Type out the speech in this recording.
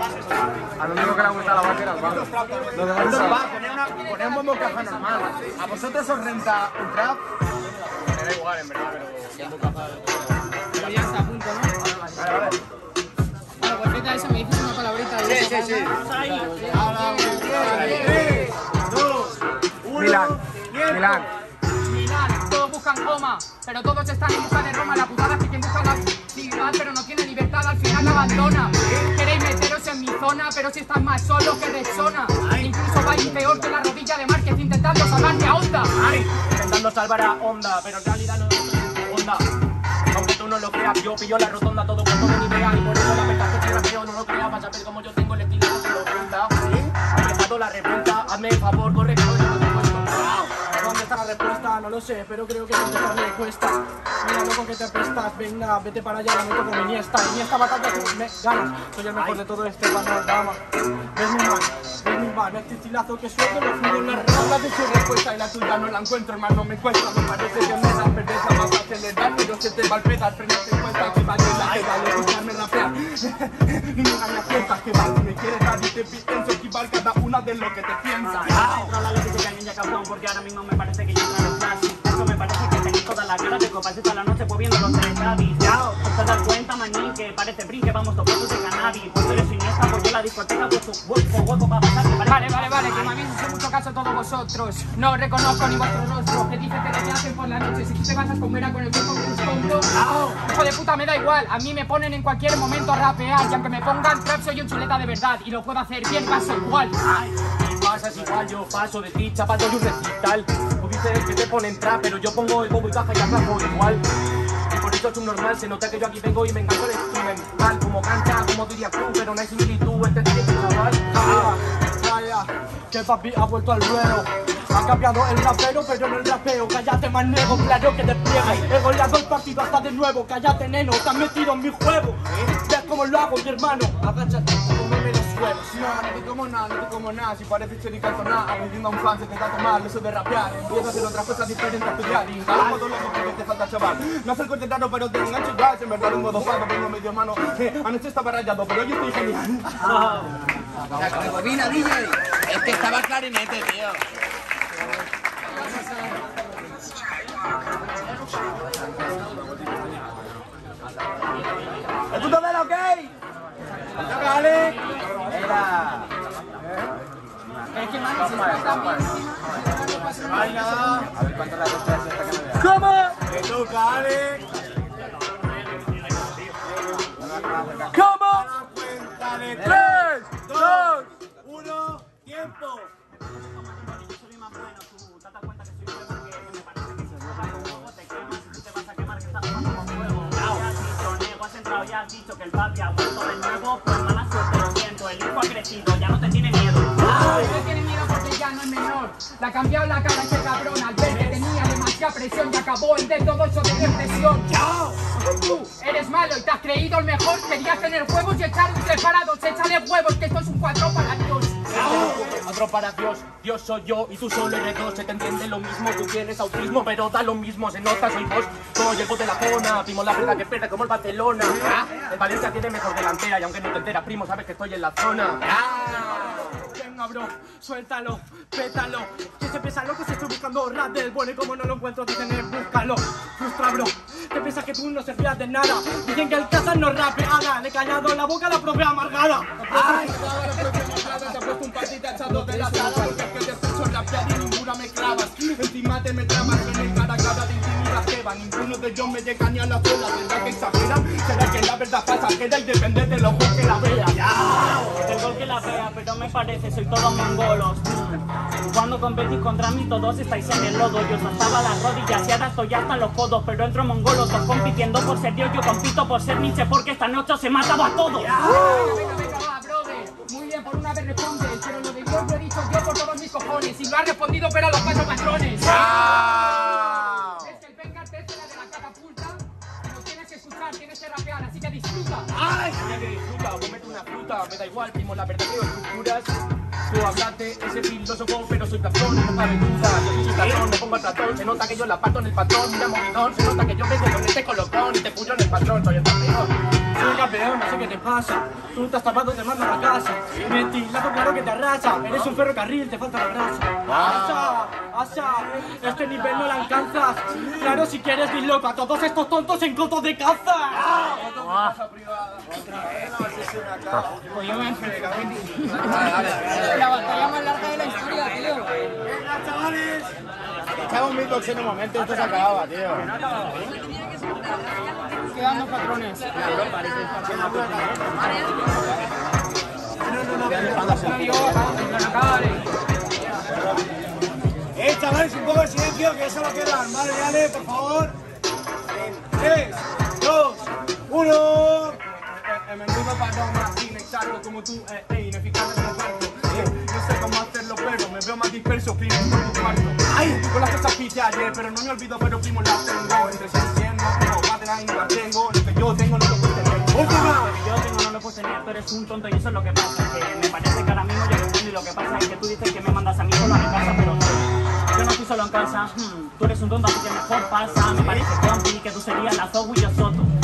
Al único que le gusta la vaquera, al Los demás no va, poner un bombo caja normal. ¿A vosotros os renta un trap? Me da igual, en verdad, pero bombo caja... Pero ya está a punto, ¿no? Vale. Bueno, pues vete a eso, me dices una palabrita. Sí. Milán. Todos buscan Roma, pero todos están en busca de Roma. La putada es que quien busca la ciudad, pero no tiene libertad, al final la abandona. Queréis meteros en mi zona, pero si estás más solo que de zona. Incluso vais peor que la rodilla de Márquez intentando salvarme a Honda. Intentando salvar a Honda, pero en realidad no es Honda. Aunque tú no lo creas, yo pillo la rotonda todo cuando me nivean. Y por eso la verdad que si rapeo no lo creas, vas a ver como yo tengo el estilo que se lo cuenta. Ha empezado la revuelta, hazme el favor, corre que no te puesto. ¿Dónde está la respuesta? No lo sé, pero creo que contestarme cuesta. Mira, loco, que te apestas, venga, vete para allá, la meto con Iniesta. Iniesta batalla, tú me ganas. Soy el mejor de todo este panorama. Ves mi man, este estilazo que suelto, lo fundo en las ramas de su respuesta y la tuya no la encuentro, hermano, me cuesta. Me parece que me das pereza, vas a acelerar, pero se te va el pedal, pero no te cuenta que vale la pena escucharme rapear. Ninguna me acepta que vale, me quieres dar y te pienso esquivar cada una de lo que te piensas. Controla lo que dice que ninja cabrón, porque ahora mismo me parece que yo no lo flash. Eso me parece que tenéis toda la cara de copas toda la noche pues viendo los tres Davis. ¿Te das cuenta, manín, que parece brin que vamos topados de cannabis? Pues eres Iniesta, pues yo la discoteca pues tu hueco para pasar. Vale, que me habéis hecho mucho caso todos vosotros. No reconozco ni vuestro rostro. Que dices que te hacen por la noche. Si tú te vas a comer con el cuerpo que es tonto. Hijo de puta, me da igual. A mí me ponen en cualquier momento a rapear. Y aunque me pongan trap, soy un chuleta de verdad. Y lo puedo hacer bien, paso igual. Y pasas igual, yo paso de ti, chapato y un recital. Tú dices que te ponen trap, pero yo pongo el bombo y caja y aplaco igual. Y por eso es un normal, se nota que yo aquí vengo y me engancho de instrumental. Como canta, como diría tú, pero no hay similitud entre ti y tu chaval. Que papi ha vuelto al ruedo. Ha cambiado el rapero, pero no el rapeo. Cállate, manego, claro que despliega. He goleado el partido hasta de nuevo. Cállate, neno, te has metido en mi juego. ¿Ves cómo lo hago, mi hermano? Agáchate, cómeme los huevos. No te como nada, si parece ser y canto nada. Vendiendo a un fan se te trata mal, eso de rapear. Empiezo a hacer otras cosas diferentes a estudiar. Y cada modo loco que te falta, chaval. No hace el corte raro, pero te engancho ya. En verdad vengo dopado, vengo medio mano. Anoche estaba rayado, pero hoy estoy genial. La rebobina, DJ. Es que estaba el clarinete, tío. ¿El puto de lo que? ¡Vale! ¡Era! Es que mano, si estás también A ver cuánto la costa es esta que no vea. ¿Cómo? ¡Que toca, Ale! ¿Cómo? A la cuenta de 3, 2, 1, tiempo. Ya has dicho que el papi ha vuelto de nuevo, pues mala suerte, lo siento, el hijo ha crecido, ya no te tiene miedo. No me tiene miedo porque ya no es menor. Le ha cambiado la cara a ese cabrón al ver que tenía demasiada presión y acabó en de todo eso de depresión. Tú eres malo y te has creído el mejor. Querías tener huevos y echar un separados. Échale huevos que esto es un 4 para Dios. Otro para Dios, Dios soy yo y tú solo eres dos. Se te entiende lo mismo, tú tienes autismo, pero da lo mismo, se nota, soy vos. Todo llego de la zona, primo la verdad que pierde como el Barcelona. El Valencia tiene mejor delantera y aunque no te enteras, primo, sabes que estoy en la zona. Venga, bro, suéltalo, pétalo. Que se piensa loco si estoy buscando rap del bueno y como no lo encuentro dicen búscalo. Frustra, bro, que piensas que tú no servías de nada. Dicen que el Cazar no rapeada. Le he callado la boca a la propia amargada. ¡Ay! Te has puesto un patita echado de la sala porque es que te escucho rapear y ninguna me clavas. Encima te me trabas en el cara a cara de intimidad que va. Ninguno de ellos me llega ni a la sola. ¿Será que exageran? ¿Será que la verdad pasajera y depende de los que la vea? El gol que la vea, pero me parece, soy todos mongolos. Cuando competís contra mí todos estáis en el lodo. Yo saltaba las rodillas y ahora estoy hasta los codos. Pero entro mongolos, todos compitiendo por ser Dios. Yo compito por ser Nietzsche porque esta noche os he matado a todos. Venga, va, brother. Muy bien, por una vez respondes. Pero lo de Dios lo he dicho yo por todos mis cojones. Y lo has respondido, pero a los 4 patrones. Es que el Pencarte es la de la catapulta. No tienes que escuchar, tienes que rapear, así que disfruta. ¡Ay! Que disfruta, comete una fruta, me da igual, primo, la verdad que estructuras. Tú hablaste ese filósofo, pero soy plafón, no cabe duda. Yo soy platón, me pongo al platón, se nota que yo la parto en el patrón. Mira movidón, se nota que yo vengo con este colocón y te puyo en el patrón, soy el campeón. Soy el campeón, no sé qué te pasa. Tú estás tapado, te mando a casa. Mentilazo, claro que te arrasa. Eres un ferrocarril, te falta la grasa. ¡Asa! Este nivel no lo alcanzas. Claro, si quieres, di loco a todos estos tontos en cotos de caza. La batalla más larga de la historia, tío. Venga, chavales. Echaba un beatbox en un momento y esto se acababa, tío. Quedan dos patrones. Chavales, un poco de silencio, que eso lo quedan. Vale, dale, por favor. 3, 2, 1. El menudo patrón más inexacto como tú, ineficaz en el parto. No sé cómo hacerlo, pero me veo más disperso, primo, por tu cuarto. Ay, con las cosas que hice ayer, pero no me olvido, pero primo las tengo. Entre 100, no, más de la no las tengo. Lo que yo tengo no lo puedo tener. Lo que yo tengo no lo puedo tener, tú eres un tonto y eso es lo que pasa. Que me parece que ahora mismo yo entiendo y lo que pasa es que tú dices que me mandas a mí solo a mi casa, pero yo no estoy solo en casa. Tú eres un tonto, así que mejor pasa. Me parece tonto y que tú serías la Zoe y yo Soto.